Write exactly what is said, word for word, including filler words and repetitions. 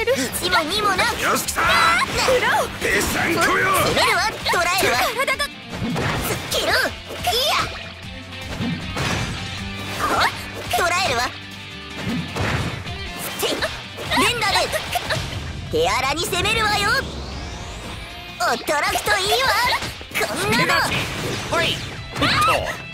れる。 一も二もな。 よしきた。 裏をペサンコよ。 攻めるわ。捕らえるわ。 体がスキル。いや。は捕らえるわ。て連打で手荒に攻めるわよ。驚くといいわ。こんなの。 ほい。ヒット。